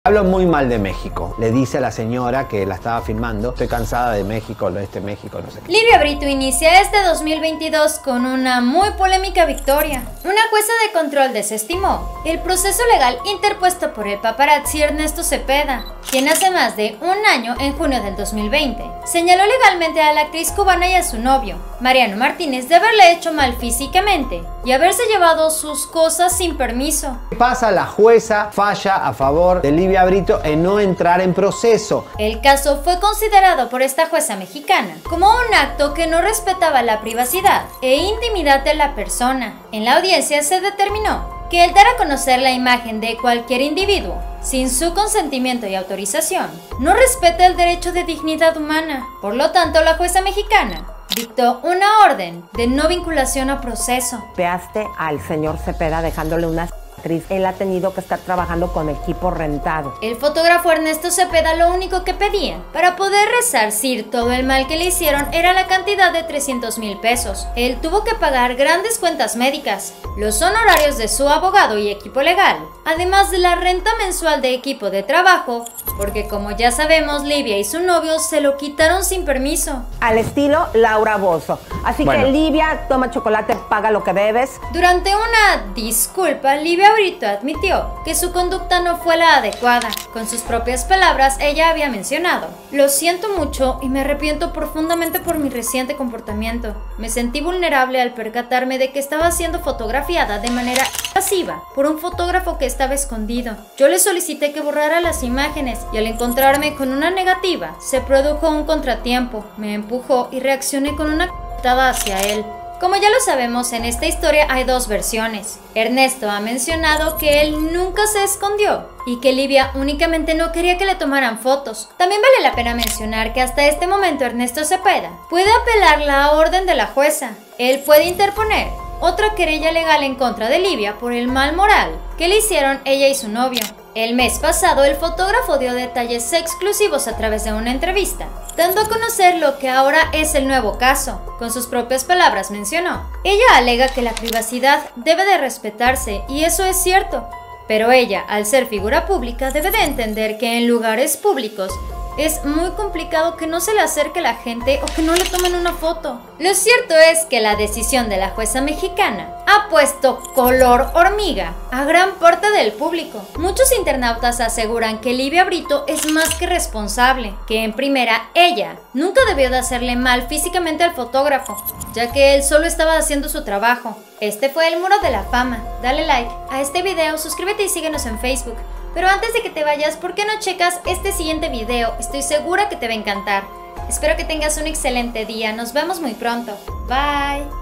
Hablo muy mal de México, le dice a la señora que la estaba filmando, estoy cansada de México, México, no sé qué. Livia Brito inicia este 2022 con una muy polémica victoria. Una jueza de control desestimó el proceso legal interpuesto por el paparazzi Ernesto Cepeda, quien hace más de un año, en junio del 2020, señaló legalmente a la actriz cubana y a su novio, Mariano Martínez, de haberle hecho mal físicamente y haberse llevado sus cosas sin permiso. ¿Qué pasa? La jueza falla a favor de Livia Brito en no entrar en proceso. El caso fue considerado por esta jueza mexicana como un acto que no respetaba la privacidad e intimidad de la persona. En la audiencia se determinó que el dar a conocer la imagen de cualquier individuo sin su consentimiento y autorización no respeta el derecho de dignidad humana. Por lo tanto, la jueza mexicana dictó una orden de no vinculación a proceso. Veaste al señor Cepeda dejándole una cicatriz. Él ha tenido que estar trabajando con equipo rentado. El fotógrafo Ernesto Cepeda lo único que pedía para poder resarcir todo el mal que le hicieron era la cantidad de 300,000 pesos. Él tuvo que pagar grandes cuentas médicas, los honorarios de su abogado y equipo legal, además de la renta mensual de equipo de trabajo, porque como ya sabemos, Livia y su novio se lo quitaron sin permiso. Al estilo Laura Bozzo. Así que Livia, toma chocolate, paga lo que debes. Durante una disculpa, Livia Brito admitió que su conducta no fue la adecuada. Con sus propias palabras, ella había mencionado: "Lo siento mucho y me arrepiento profundamente por mi reciente comportamiento. Me sentí vulnerable al percatarme de que estaba siendo fotografiada de manera pasiva por un fotógrafo que estaba escondido. Yo le solicité que borrara las imágenes y al encontrarme con una negativa, se produjo un contratiempo. Me empujó y reaccioné con una c***tada hacia él". Como ya lo sabemos, en esta historia hay dos versiones. Ernesto ha mencionado que él nunca se escondió y que Livia únicamente no quería que le tomaran fotos. También vale la pena mencionar que hasta este momento Ernesto Cepeda puede apelar la orden de la jueza. Él puede interponer otra querella legal en contra de Livia por el mal moral que le hicieron ella y su novio. El mes pasado, el fotógrafo dio detalles exclusivos a través de una entrevista, dando a conocer lo que ahora es el nuevo caso. Con sus propias palabras mencionó: "Ella alega que la privacidad debe de respetarse y eso es cierto, pero ella, al ser figura pública, debe de entender que en lugares públicos es muy complicado que no se le acerque la gente o que no le tomen una foto". Lo cierto es que la decisión de la jueza mexicana ha puesto color hormiga a gran parte del público. Muchos internautas aseguran que Livia Brito es más que responsable, que en primera ella nunca debió de hacerle mal físicamente al fotógrafo, ya que él solo estaba haciendo su trabajo. Este fue el Muro de la Fama. Dale like a este video, suscríbete y síguenos en Facebook. Pero antes de que te vayas, ¿por qué no checas este siguiente video? Estoy segura que te va a encantar. Espero que tengas un excelente día. Nos vemos muy pronto. Bye.